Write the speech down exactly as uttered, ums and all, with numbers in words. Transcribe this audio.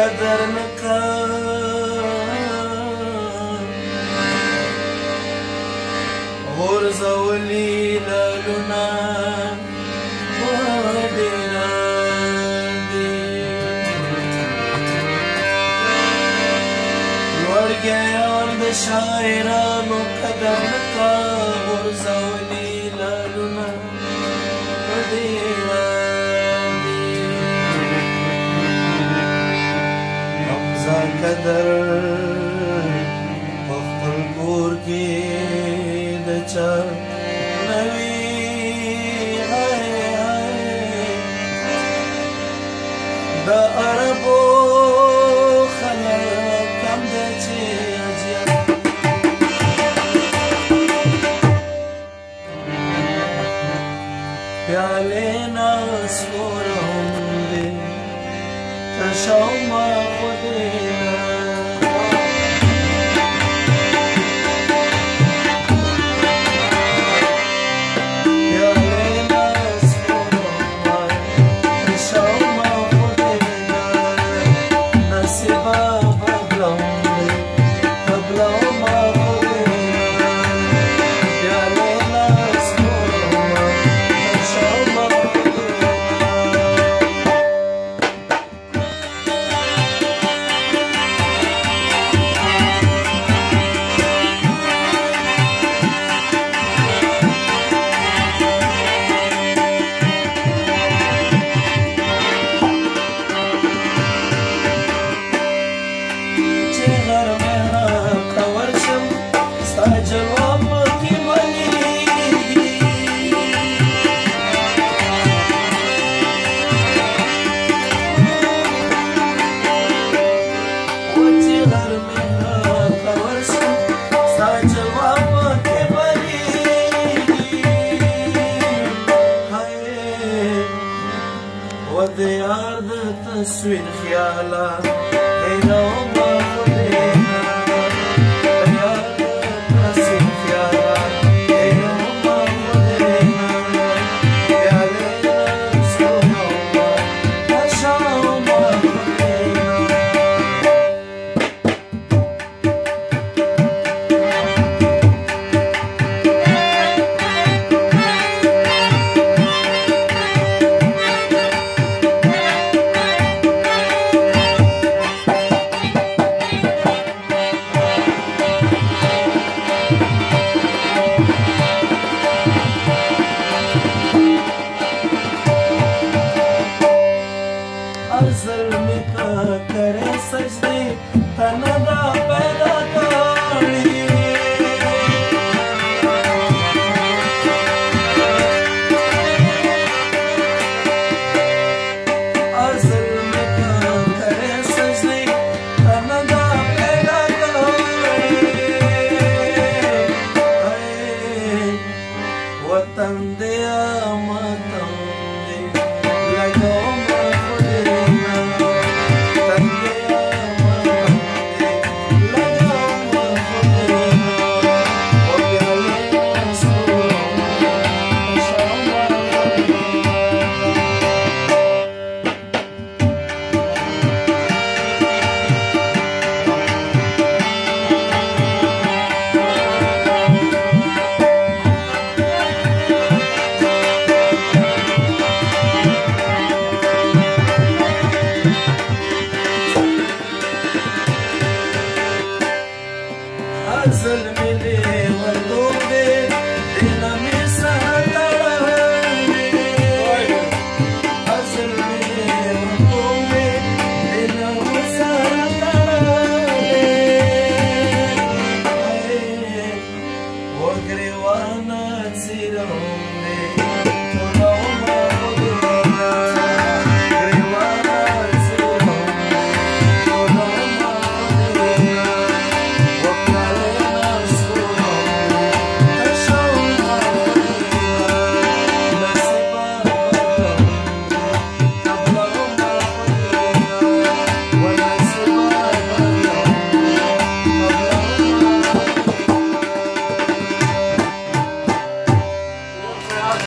قدر نکا غرزولی لالونا ودینا دی لوړګی یار د شاعرانو قدر نکا غرزولی لالونا ودینا قدر په خپل کور کې د چا نوي هاي هاي د عربو خلک کم دي چې اجیا پیالې ناس ورهم دي تشاو ما خودینا وديار د تصویر خیالا اینا ما خودینا دیار د تصویر خیالا اینا ما خودینا پیالینا سونا اشاو ما خودینا ازل میں کا کرے سجدے تندا پیدا کری ازل میں کا کرے سجدے تندا پیدا کری وطن دیا ماتم دے لگو ازل